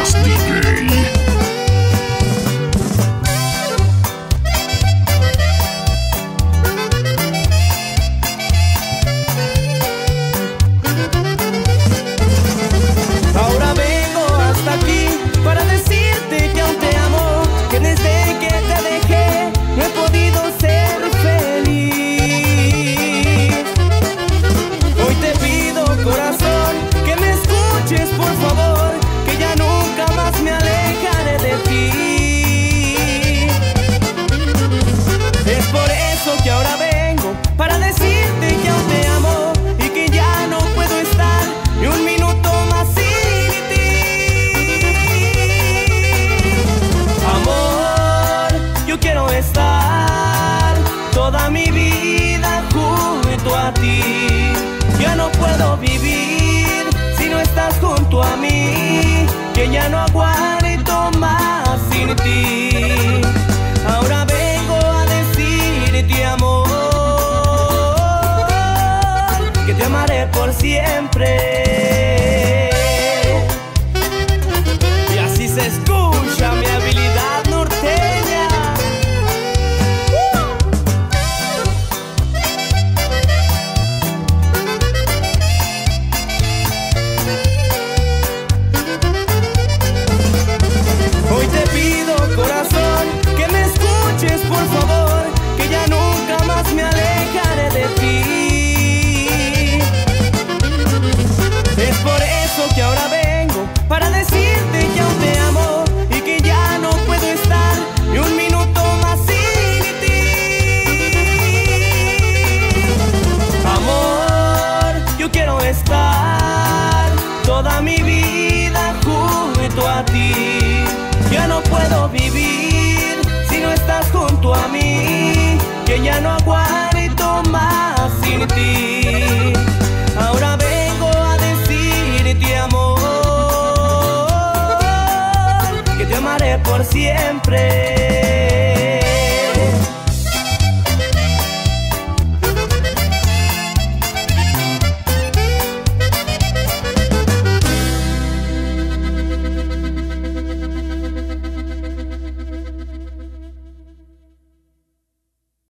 Más DJ. Ahora vengo hasta aquí para decirte que aún te amo, que desde que te dejé no he podido ser feliz. Hoy te pido, corazón, que me escuches por favor, que ya nunca más me alejaré de ti. Es por eso que ahora vengo para decirte que aún te amo y que ya no puedo estar ni un minuto más sin ti. Amor, yo quiero estar toda mi vida junto a ti. Ya no puedo vivir si no estás junto a mí, que ya no aguanto más sin ti. Ahora vengo a decirte, amor, que te amaré por siempre. Y así se escucha mi habilidad norteña. Hoy te pido, corazón, que me escuches por favor, que ya nunca más me alejaré de ti. Es por eso que ahora vengo para decirte que aún te amo y que ya no puedo estar ni un minuto más sin ti. Amor, yo quiero estar toda mi vida junto a ti. Ya no puedo vivir si no estás junto a mí, que ya no aguanto más sin ti. Ahora vengo a decirte, amor, que te amaré por siempre.